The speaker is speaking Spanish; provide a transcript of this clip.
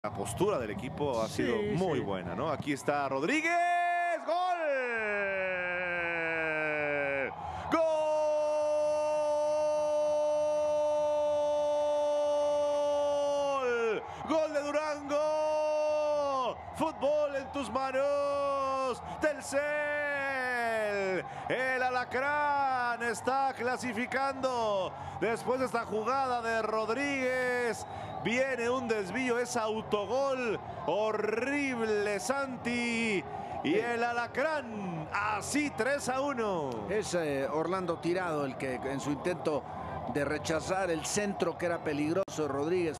La postura del equipo ha sido muy buena, ¿no? Aquí está Rodríguez. ¡Gol! ¡Gol! ¡Gol de Durango! ¡Fútbol en tus manos! Telcel. El Alacrán está clasificando después de esta jugada de Rodríguez. Viene un desvío, es autogol. Horrible, Santi. Y el Alacrán, así 3-1. Es Orlando Tirado el que en su intento de rechazar el centro que era peligroso, Rodríguez